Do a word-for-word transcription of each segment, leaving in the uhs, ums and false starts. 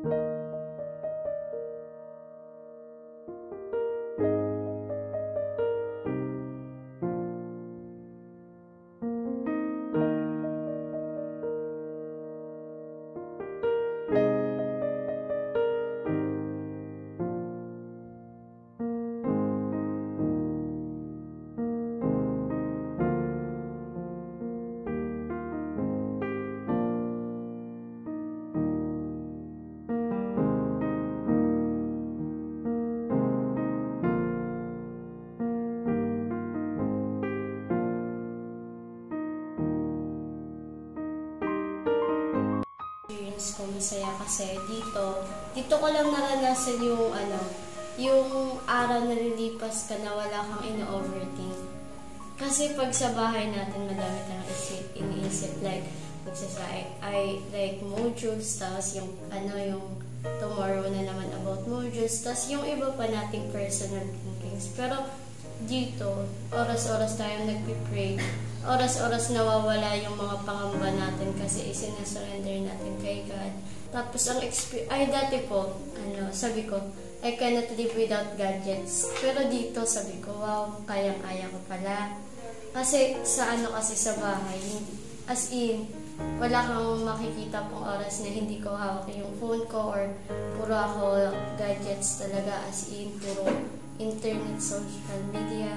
Ko masaya kasi dito, dito ko lang naranasan yung ano, yung araw na lilipas ka na wala kang ino-overthink. Kasi pag sa bahay natin, madami kang isip, iniisip, like, pagsasaay, ay, like, modules, tapos yung, ano, yung tomorrow na naman about modules, tapos yung iba pa nating personal thinkings. Pero, dito, oras-oras tayong nagpipray, oras-oras nawawala yung mga pangamba natin kasi isinasurrender natin kay God. Tapos, ang experience, ay, dati po, ano, sabi ko, I cannot live without gadgets. Pero dito, sabi ko, wow, kayang-kaya ko pala. Kasi, sa ano kasi sa bahay, as in, wala kang makikita pong oras na hindi ko hawak yung phone ko or puro ako gadgets talaga, as in, puro internet, social media.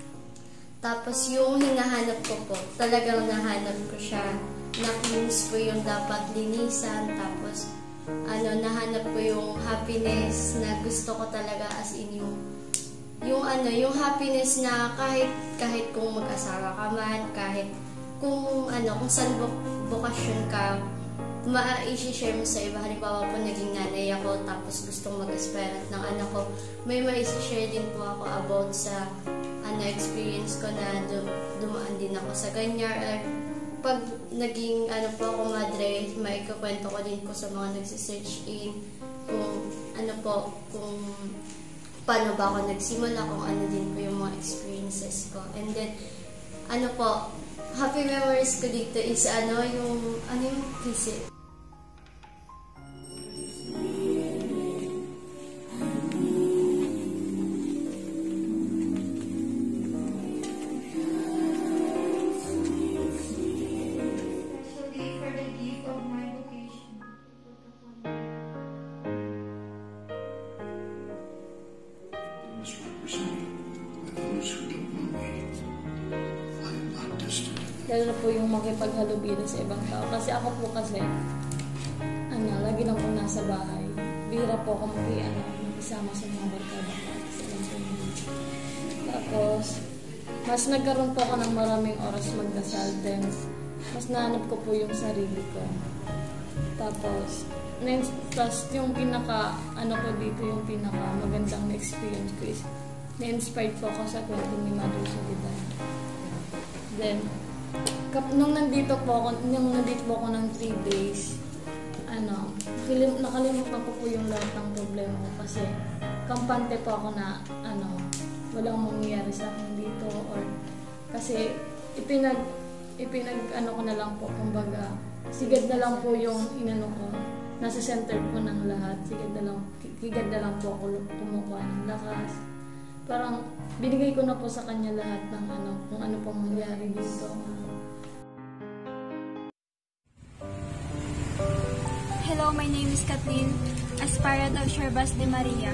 Tapos yung hinahanap ko po, talagang nahanap ko siya. Na-cleanse ko yung dapat linisan. Tapos, ano, nahanap ko yung happiness na gusto ko talaga, as in yung, yung ano, yung happiness na kahit, kahit kung mag-asawa ka man, kahit kung ano, kung saan bukasyon ka, ma-i-share mo sa iba. Halimbawa po, naging nanay ako, tapos gustong mag-aspirant ng anak ko, may ma-i-share din po ako about sa ano, experience ko na dum dumaan din ako sa ganyan. Or pag naging ano po ako madre, maikukwento ko din po sa mga nagsisearch in kung ano po, kung paano ba ako nagsimula, kung ano din po yung mga experiences ko. And then, ano po, happy memories ko dito is ano, yung, ano yung visit. Lalo na po yung makipaghalubilo sa ibang tao. Kasi ako po kasi, ano, lagi lang po nasa bahay. Bihira po ako maki, ano, makisama sa mga barkada ko. Kasi alam po yun. Tapos, mas nagkaroon po ako ng maraming oras magdasal. Then, mas nahanap ko po yung sarili ko. Tapos, plus yung pinaka, ano ko dito, yung pinaka magandang experience ko is, na-inspired po ako sa kwento ni Mother Soledad. Then, Kap, nung nandito po ako, nung nandito po ako ng three days, ano, kilim, nakalimutan ko po yung lahat ng problema ko kasi kampante po ako na, ano, walang mangyayari sa akin dito or kasi ipinag, ipinag, ano ko na lang po, kumbaga, sigad na lang po yung inano ko, nasa center po ng lahat, sigad na lang, sigad na lang po ako kumukuha ng lakas. Parang, binigay ko na po sa kanya lahat ng ano, kung ano pong mangyayari dito. Hello, my name is Kathleen, aspirant of Sherbas de Maria.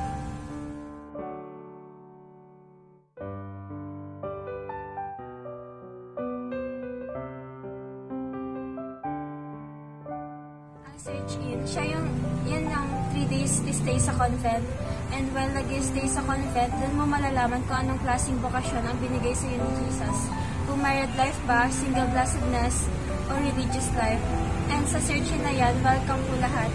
Ang search-in, siya yung, yan ang three days stay sa convent. And while nag-stay sa convent, dun mo malalaman kung anong klaseng bokasyon ang binigay sa iyo ni Jesus. Kung married life ba, single blessedness, or religious life. And sa search-in na yan, welcome po lahat.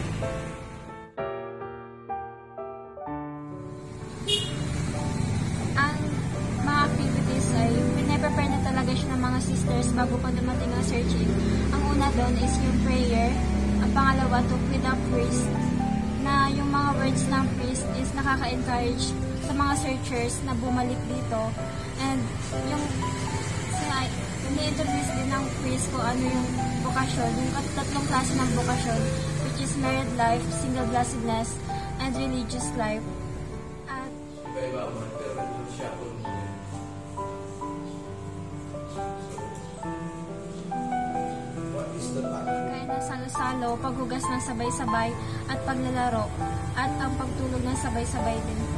Ang mga activities ay pinaprepare na talaga siya ng mga sisters bago pa dumating ang search-in. Ang una doon is yung prayer. Ang pangalawa, talk with the priest. Na yung mga words ng priest is nakaka-encourage sa mga searchers na bumalik dito. And yung ini-introduce din ng priest ko ano yung bokasyon, yung tatlong klase ng bokasyon, which is is married life, single blessedness, and religious life. At Iba-iba man, pero doon siya po niya. What is the path? kaya ng salo-salo, paghugas ng sabay-sabay, at paglalaro, at ang pagtulog ng sabay-sabay din po.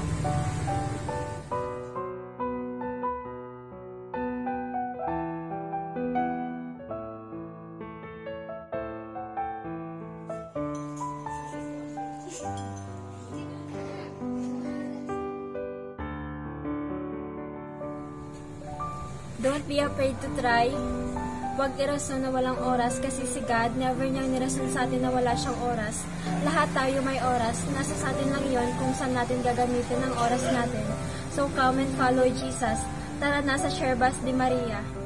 Don't be afraid to try. Huwag irason na walang oras kasi si God never niyang nirason sa atin na wala siyang oras. Lahat tayo may oras. Nasa sa atin lang yon kung saan natin gagamitin ang oras natin. So come and follow Jesus. Tara na sa Share Bus de Maria.